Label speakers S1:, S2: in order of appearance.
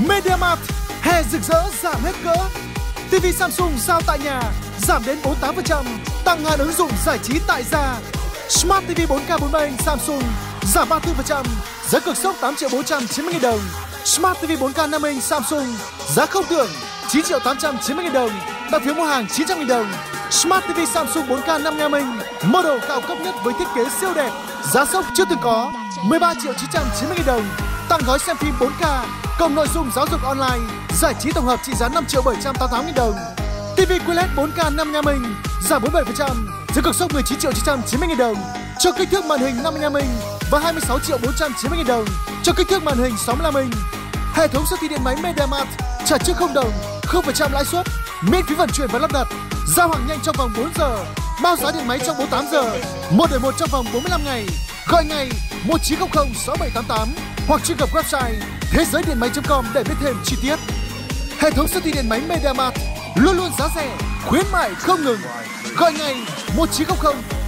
S1: MediaMarkt, hè rực rỡ giảm hết cỡ. TV Samsung giao tại nhà giảm đến 48%, tăng hạn ứng dụng giải trí tại gia. Smart TV 4K 43 inch Samsung giảm 34%, giá cực sốc 8.490.000 đồng. Smart TV 4K 50 inch Samsung giá không tưởng 9.890.000 đồng, đặt phiếu mua hàng 900.000 đồng. Smart TV Samsung 4K 55 inch model cao cấp nhất với thiết kế siêu đẹp, giá sốc chưa từng có 13.990.000 đồng, tặng gói xem phim 4K cộng nội dung giáo dục online, giải trí tổng hợp trị giá 5.788.000 đồng. TV QLED 4K 55 inch giảm 47%, giá cực sốc 19.990.000 đồng cho kích thước màn hình 55 inch và 26.490.000 đồng cho kích thước màn hình 65 inch. Hệ thống siêu thị điện máy MediaMarkt trả trước 0 đồng, 0% lãi suất, miễn phí vận chuyển và lắp đặt, giao hàng nhanh trong vòng 4 giờ, bao giá điện máy trong 48 giờ, 1 đổi 1 trong vòng 45 ngày. Gọi ngay 1900 6788 hoặc truy cập website thế giới điện máy.com để biết thêm chi tiết. Hệ thống siêu thị điện máy MediaMarkt luôn luôn giá rẻ, khuyến mại không ngừng. Gọi ngay 1900